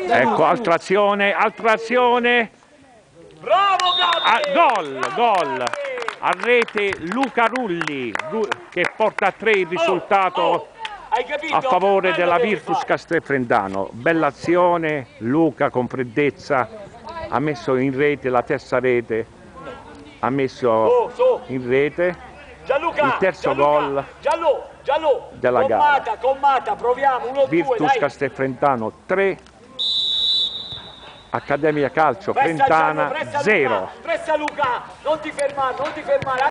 Ecco, altra azione. Bravo Gabri! Gol. A rete Luca Rulli che porta a 3 il risultato a favore della Virtus Castelfrentano. Bella azione, Luca con freddezza ha messo in rete la terza rete, ha messo in rete il terzo gol della gara. Commata, proviamo, 1-2, Virtus Castelfrentano 3, Accademia Calcio Frentana 0. Pressa Luca, non ti fermare.